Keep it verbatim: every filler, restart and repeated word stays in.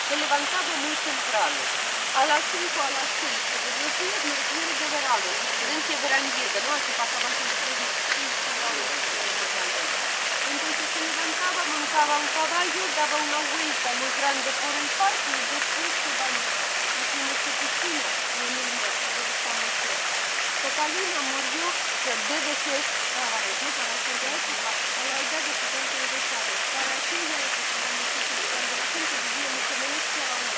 se levantaba muy temprano, a las cinco, a las seis, todos los días me refiero de verano, diferencia veraniega, ¿no? Que pasaban todos los días, entonces se levantaba, montaba un caballo, daba una vuelta muy grande por el parque y después se bañaba. Aquí en esta piscina, en el invierno, donde estamos cerca. Catalina murió, que debe ser para eso, para aquella época, a la edad de setenta y dos años. Para aquella época, cuando la gente vivía mucho menos que ahora,